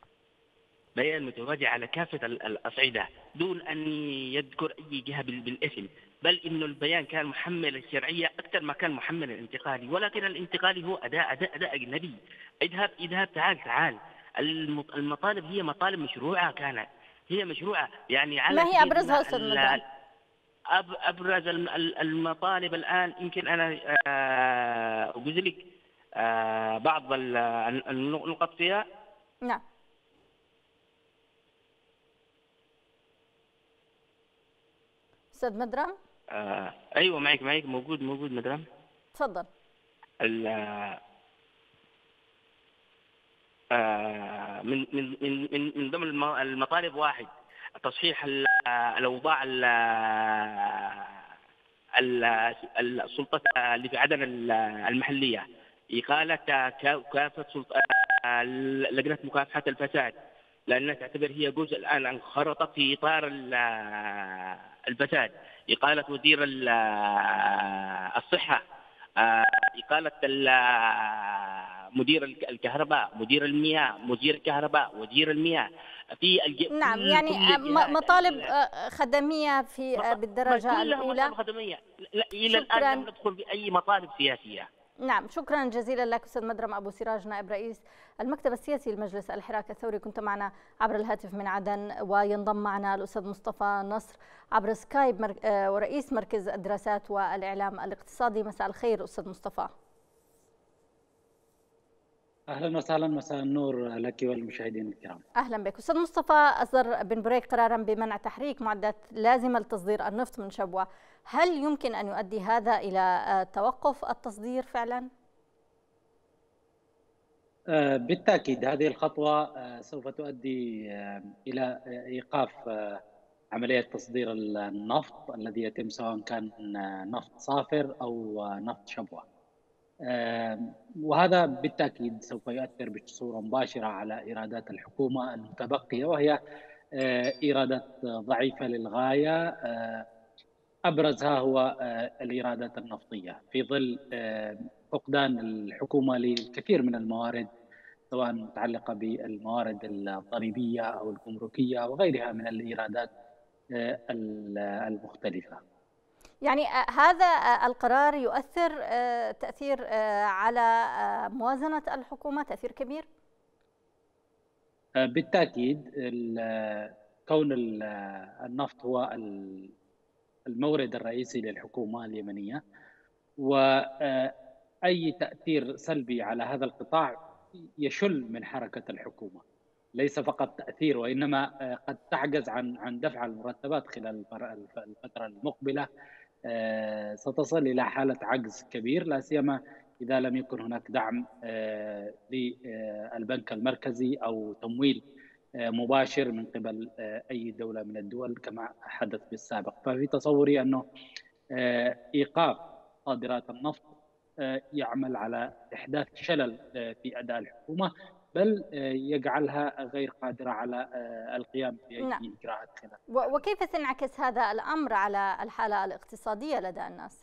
بيان متوازي على كافة الأصعدة دون أن يذكر أي جهة بالاسم، بل إنه البيان كان محمل الشرعية أكثر ما كان محمل الانتقالي. ولكن الانتقالي هو أداء أداء أداء أجنبي. اذهب اذهب تعال تعال. المطالب هي مطالب مشروعة، كانت هي مشروعة. يعني على ما هي أبرزها أستاذ مدرم؟ أبرز المطالب الآن يمكن أنا أقول لك بعض النقط فيها. نعم. أستاذ مدرم؟ آه أيوة معك معك موجود موجود مدرم. تفضل. آه من من من من ضمن المطالب واحد تصحيح الأوضاع السلطة اللي في عدن المحلية، إقالة كافة لجنة مكافحة الفساد، لأنها تعتبر هي جزء الآن انخرطت في إطار الفساد. إقالة وزير الصحة، إقالة مدير الكهرباء، مدير المياه، مدير الكهرباء، وزير المياه. في الج... نعم يعني مطالب خدمية في بالدرجة الأولى. خدمية. لا إلى الآن لم ندخل بأي مطالب سياسية. نعم، شكرا جزيلا لك أستاذ مدرم أبو سراج، نائب رئيس المكتب السياسي لمجلس الحراك الثوري، كنت معنا عبر الهاتف من عدن. وينضم معنا الأستاذ مصطفى نصر عبر سكايب مر... ورئيس مركز الدراسات والإعلام الاقتصادي. مساء الخير أستاذ مصطفى. أهلا وسهلا، مساء النور لك والمشاهدين الكرام. أهلا بك أستاذ مصطفى. أصدر بن بريك قرارا بمنع تحريك معدات لازمة لتصدير النفط من شبوة، هل يمكن أن يؤدي هذا إلى توقف التصدير فعلا؟ بالتأكيد هذه الخطوة سوف تؤدي إلى إيقاف عملية تصدير النفط الذي يتم، سواء كان نفط صافر أو نفط شبوة. وهذا بالتأكيد سوف يؤثر بصورة مباشرة على إيرادات الحكومة المتبقية، وهي إيرادات ضعيفة للغاية، أبرزها هو الإيرادات النفطية في ظل فقدان الحكومة للكثير من الموارد، سواء متعلقة بالموارد الضريبية أو الجمركية وغيرها من الإيرادات المختلفة. يعني هذا القرار يؤثر تأثير على موازنة الحكومة تأثير كبير؟ بالتأكيد، كون النفط هو المورد الرئيسي للحكومة اليمنية، وأي تأثير سلبي على هذا القطاع يشل من حركة الحكومة، ليس فقط تأثير وإنما قد تعجز عن عن دفع المرتبات خلال الفترة المقبلة. ستصل إلى حالة عجز كبير، لا سيما إذا لم يكن هناك دعم للبنك المركزي أو تمويل مباشر من قبل أي دولة من الدول كما حدث بالسابق. ففي تصوري أنه إيقاف صادرات النفط يعمل على إحداث شلل في أداء الحكومة، بل يجعلها غير قادرة على القيام بأي نعم. إجراءات خلال. وكيف سينعكس هذا الأمر على الحالة الاقتصادية لدى الناس؟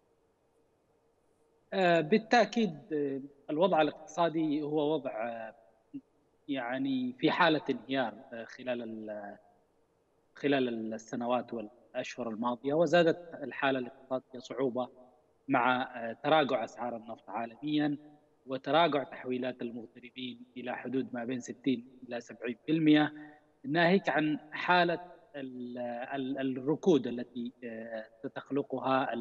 بالتأكيد الوضع الاقتصادي هو وضع يعني في حالة انهيار خلال خلال السنوات والأشهر الماضية، وزادت الحالة الاقتصادية صعوبة مع تراجع أسعار النفط عالميا وتراجع تحويلات المغتربين إلى حدود ما بين ستين إلى سبعين بالمئة، ناهيك عن حالة الركود التي ستخلقها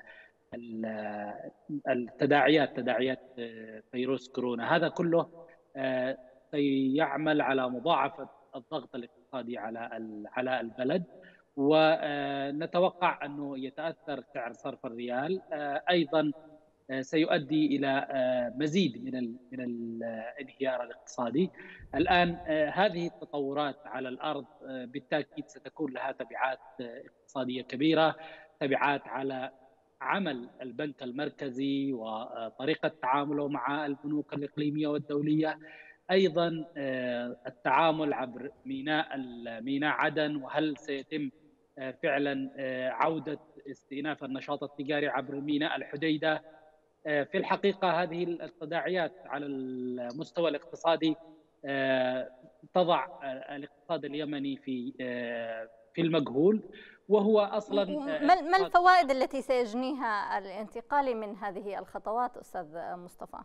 التداعيات تداعيات فيروس كورونا. هذا كله سيعمل على مضاعفة الضغط الاقتصادي على على البلد، ونتوقع أنه يتأثر سعر صرف الريال، أيضا سيؤدي إلى مزيد من من الانهيار الاقتصادي. الآن هذه التطورات على الأرض بالتأكيد ستكون لها تبعات اقتصادية كبيرة، تبعات على عمل البنك المركزي وطريقة تعامله مع البنوك الإقليمية والدولية، أيضا التعامل عبر ميناء ميناء عدن، وهل سيتم فعلا عودة استئناف النشاط التجاري عبر ميناء الحديدة. في الحقيقة هذه التداعيات على المستوى الاقتصادي تضع الاقتصاد اليمني في في المجهول، وهو أصلا ما الفوائد التي سيجنيها الانتقال من هذه الخطوات أستاذ مصطفى؟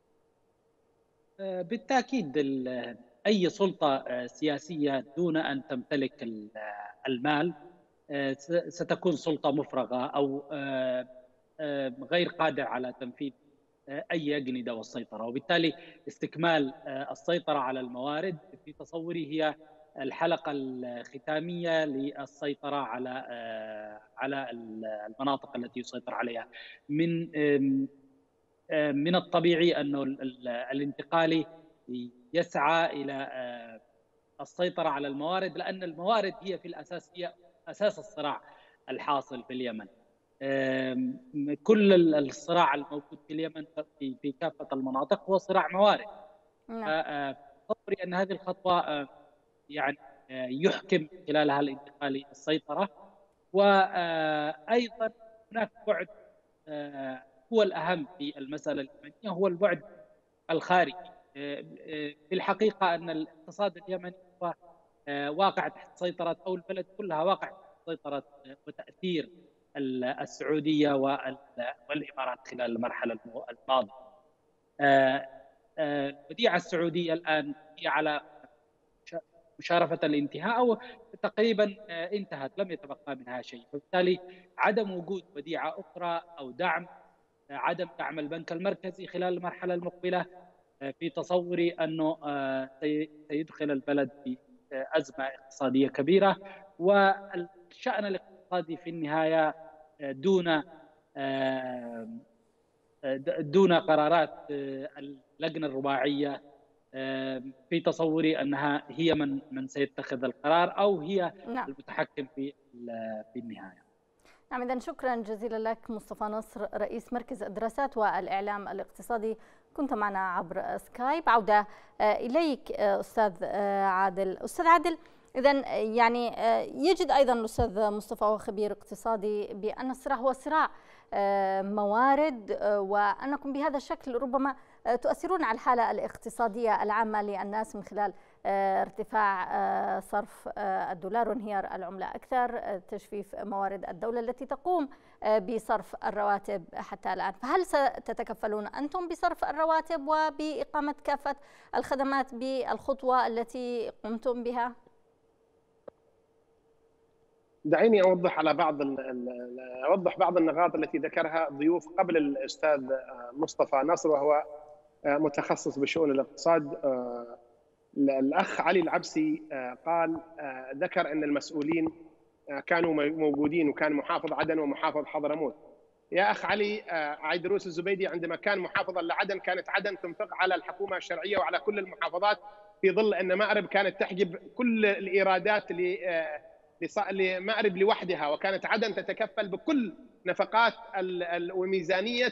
بالتأكيد أي سلطة سياسية دون أن تمتلك المال ستكون سلطة مفرغة أو غير قادر على تنفيذ أي أجندة والسيطرة، وبالتالي استكمال السيطرة على الموارد في تصوري هي الحلقة الختامية للسيطرة على على المناطق التي يسيطر عليها. من من الطبيعي أنه الانتقالي يسعى إلى السيطرة على الموارد، لأن الموارد هي في الأساس هي أساس الصراع الحاصل في اليمن. كل الصراع الموجود في اليمن في كافة المناطق هو صراع موارد. تصوري أن هذه الخطوة يعني يحكم خلالها الانتقالي السيطرة، وأيضا هناك بعد هو الأهم في المسألة اليمنية، هو البعد الخارجي. في الحقيقة أن الاقتصاد اليمني هو واقع تحت سيطرة، أو البلد كلها واقع تحت سيطرة وتأثير السعودية والإمارات خلال المرحلة الماضية. الوديعة السعودية الآن هي على مشارفة الانتهاء أو تقريبا انتهت، لم يتبقى منها شيء، فبالتالي عدم وجود وديعة أخرى أو دعم عدم دعم البنك المركزي خلال المرحلة المقبلة في تصوري أنه سيدخل البلد في أزمة اقتصادية كبيرة، والشأن الاقتصادي في النهاية دون دون قرارات اللجنة الرباعية في تصوري أنها هي من من سيتخذ القرار أو هي نعم. المتحكم في في النهاية. نعم، إذن شكرا جزيلا لك مصطفى نصر رئيس مركز الدراسات والإعلام الاقتصادي، كنت معنا عبر سكايب. عودة إليك أستاذ عادل. أستاذ عادل، إذن يعني يجد أيضا الأستاذ مصطفى وخبير اقتصادي بأن الصراع هو صراع موارد، وأنكم بهذا الشكل ربما تؤثرون على الحالة الاقتصادية العامة للناس من خلال ارتفاع صرف الدولار وانهيار العملة أكثر، تجفيف موارد الدولة التي تقوم بصرف الرواتب حتى الآن. فهل ستتكفلون أنتم بصرف الرواتب وبإقامة كافة الخدمات بالخطوة التي قمتم بها؟ دعيني أوضح على بعض أوضح بعض النقاط التي ذكرها ضيوف قبل الأستاذ مصطفى نصر، وهو متخصص بشؤون الاقتصاد. الأخ علي العبسي قال ذكر أن المسؤولين كانوا موجودين، وكان محافظ عدن ومحافظ حضرموت. يا أخ علي، عيدروس الزبيدي عندما كان محافظا لعدن كانت عدن تنفق على الحكومة الشرعية وعلى كل المحافظات، في ظل أن مأرب كانت تحجب كل الإيرادات لمأرب لوحدها، وكانت عدن تتكفل بكل نفقات وميزانية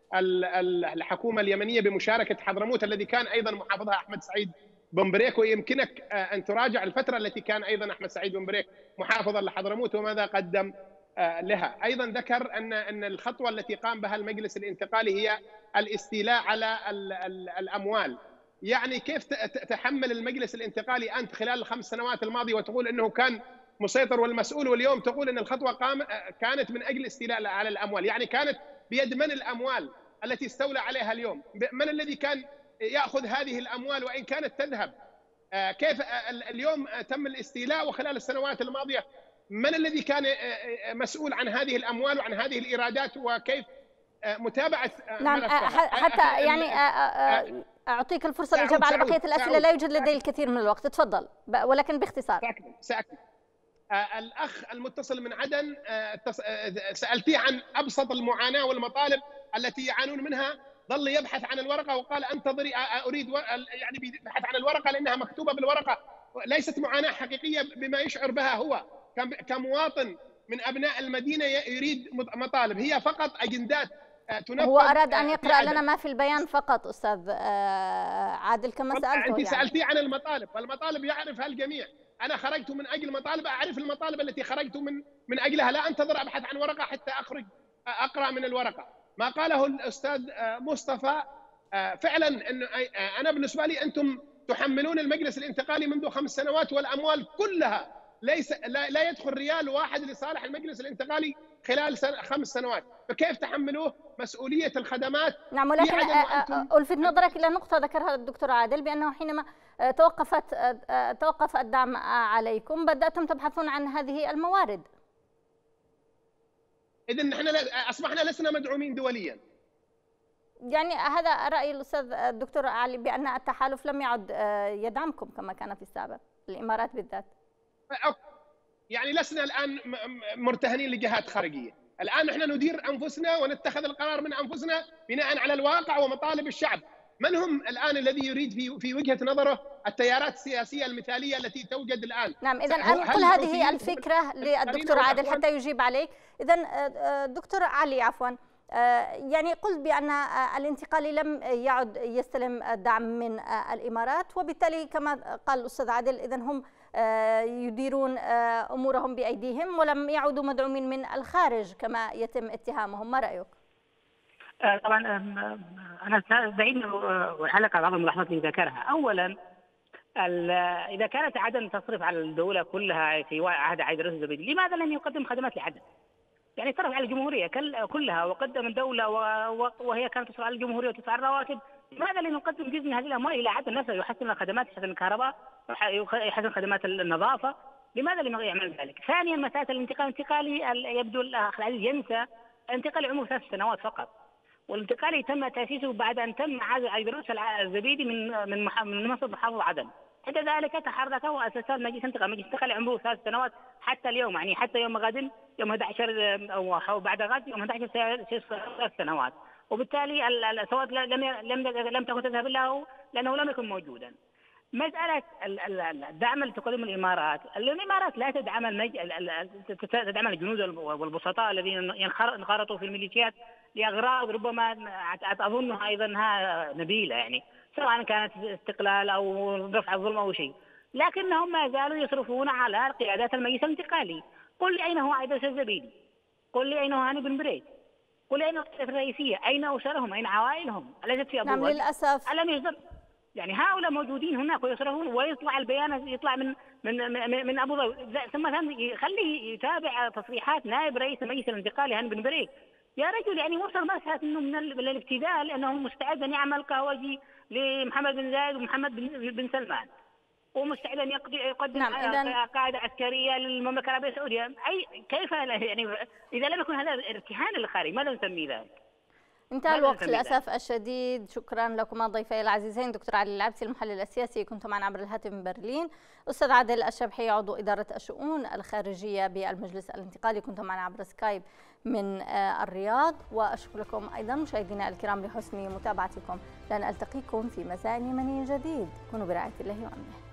الحكومة اليمنية بمشاركة حضرموت الذي كان أيضا محافظها أحمد سعيد بن بريك. ويمكنك أن تراجع الفترة التي كان أيضا أحمد سعيد بن بريك محافظا لحضرموت وماذا قدم لها. أيضا ذكر أن أن الخطوة التي قام بها المجلس الانتقالي هي الاستيلاء على الأموال. يعني كيف تحمل المجلس الانتقالي أنت خلال الخمس سنوات الماضية وتقول أنه كان مسيطر والمسؤول، واليوم تقول أن الخطوة قام كانت من أجل استيلاء على الأموال؟ يعني كانت بيد من الأموال التي استولى عليها اليوم؟ من الذي كان يأخذ هذه الأموال وإن كانت تذهب؟ كيف اليوم تم الاستيلاء وخلال السنوات الماضية من الذي كان مسؤول عن هذه الأموال وعن هذه الإيرادات؟ وكيف متابعة نعم حتى يعني أعطيك الفرصة للإجابة على بقية الأسئلة، لا يوجد لدي الكثير من الوقت، تفضل ولكن باختصار. سأكمل سأكمل. الأخ المتصل من عدن سألتيه عن أبسط المعاناة والمطالب التي يعانون منها، ظل يبحث عن الورقة وقال انتظري أريد و... يعني بيبحث عن الورقة لأنها مكتوبة بالورقة، ليست معاناة حقيقية بما يشعر بها هو كمواطن من أبناء المدينة يريد مطالب، هي فقط أجندات تنفذ. هو أراد أن يقرأ لنا ما في البيان فقط أستاذ عادل كما سألته. أنت يعني. سألتي عن المطالب، والمطالب يعرفها الجميع. أنا خرجت من أجل مطالب، أعرف المطالب التي خرجت من من أجلها، لا أنتظر أبحث عن ورقة حتى أخرج أقرأ من الورقة. ما قاله الأستاذ مصطفى فعلا أن أنا بالنسبة لي أنتم تحملون المجلس الانتقالي منذ خمس سنوات والأموال كلها ليس لا, لا يدخل ريال واحد لصالح المجلس الانتقالي خلال سنة خمس سنوات، فكيف تحملوه مسؤولية الخدمات؟ نعم، ولكن ألفت نظرك إلى نقطة ذكرها الدكتور عادل بأنه حينما توقفت توقف الدعم عليكم بدأتم تبحثون عن هذه الموارد. إذن نحن أصبحنا لسنا مدعومين دوليا. يعني هذا رأي الأستاذ الدكتور علي بأن التحالف لم يعد يدعمكم كما كان في السابق، الإمارات بالذات. يعني لسنا الآن مرتهنين لجهات خارجية، الآن نحن ندير أنفسنا ونتخذ القرار من أنفسنا بناء على الواقع ومطالب الشعب. من هم الآن الذي يريد في في وجهة نظره التيارات السياسية المثالية التي توجد الآن؟ نعم، إذن أنقل هذه الفكرة للدكتور عادل حتى يجيب عليك. إذن دكتور علي عفوا، يعني قلت بأن الانتقالي لم يعد يستلم الدعم من الإمارات، وبالتالي كما قال الأستاذ عادل إذن هم يديرون أمورهم بأيديهم ولم يعودوا مدعومين من الخارج كما يتم اتهامهم. ما رأيك؟ طبعا أنا دعيني أعلق على بعض الملاحظات اللي ذكرها. أولا إذا كانت عدن تصرف على الدولة كلها في عهد عيدروس الزبيدي، لماذا لم يقدم خدمات لعدن؟ يعني صرف على الجمهورية كلها وقدم الدولة وهي كانت تصرف على الجمهورية وتدفع الرواتب، لماذا لا نقدم جزء من هذه الأموال إلى عدن نفسه يحسن الخدمات، يحسن الكهرباء، يحسن خدمات النظافة؟ لماذا لم يعمل ذلك؟ ثانيا مسألة الانتقال الانتقالي يبدو الأخ العزيز ينسى الانتقال عمره ثلاث سنوات فقط، والانتقالي تم تأسيسه بعد أن تم عزل عيدروس الزبيدي من من من منصب محافظ عدن. عند ذلك تحرك وأسس المجلس الانتقالي، المجلس الانتقالي عمره ثلاث سنوات حتى اليوم، يعني حتى يوم غد يوم أحد عشر أو بعد غد يوم أحد عشر ثلاث سنوات، وبالتالي الأصوات لم لم لم تكن تذهب له لأنه لم يكن موجودا. مسألة الدعم اللي تقدمه الإمارات، الإمارات لا تدعم المج... تدعم الجنود والبسطاء الذين انخرطوا في الميليشيات لأغراض ربما أظنها أيضا أنها نبيلة، يعني سواء كانت استقلال أو رفع الظلم أو شيء، لكنهم ما زالوا يصرفون على قيادات المجلس الانتقالي. قل لي أين هو عيدروس الزبيدي؟ قل لي أين هو هاني بن بريد؟ قل لي أين القيادات الرئيسية؟ أين أسرهم؟ أين عوائلهم؟ أليست في أبو نعم للأسف. ألم يصدر يعني هؤلاء موجودين هناك ويصرفون، ويطلع البيان يطلع من من من, من ابو ظبي، ثم يخليه يتابع تصريحات نائب رئيس المجلس الانتقالي هاني بن بريد. يا رجل يعني وصل مسألة انه من الابتذال انه مستعد ان يعمل قهوجي لمحمد بن زايد ومحمد بن, بن سلمان، ومستعد ان يقدم نعم قاعده عسكريه للمملكه العربيه السعوديه. اي كيف يعني اذا لم يكن هذا ارتهان للخارج ماذا نسميه ذلك؟ انتهى الوقت للأسف الشديد. شكرا لكما ضيفي العزيزين دكتور علي العبسي المحلل السياسي كنتم معنا عبر الهاتف من برلين، أستاذ عادل الشبحي عضو إدارة الشؤون الخارجية بالمجلس الانتقالي كنتم معنا عبر سكايب من الرياض. وأشكركم أيضا مشاهدينا الكرام لحسن متابعتكم، لن ألتقيكم في مساء يمني جديد. كونوا برعاية الله وأمنه.